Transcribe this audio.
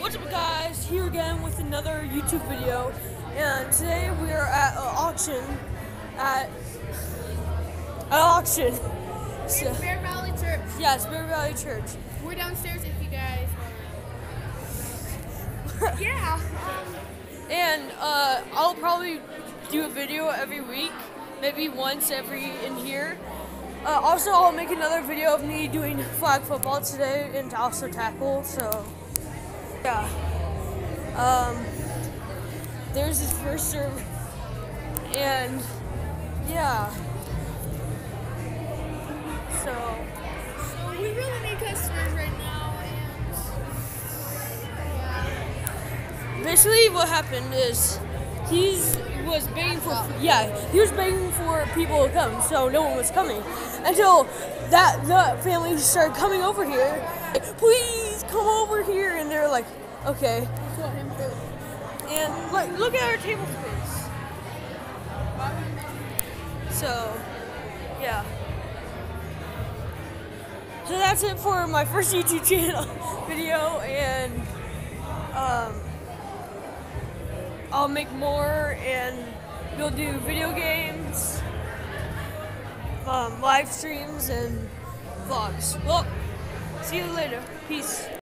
What's up, guys? Here again with another YouTube video, and today we are at an auction It's Bear Valley Church. Yes, Bear Valley Church. We're downstairs if you guys want to. Yeah. And I'll probably do a video every week, maybe once in here. Also, I'll make another video of me doing flag football today and also tackle. So, yeah. There's his first serve, and yeah. So we really need customers right now, and basically, what happened is he was begging for people to come, so no one was coming until the family started coming over here. Like, please come over here, and they're like, okay. And look at our table space. So, yeah. So that's it for my first YouTube channel video, and I'll make more, and we'll do video games, live streams, and vlogs. Well, see you later. Peace.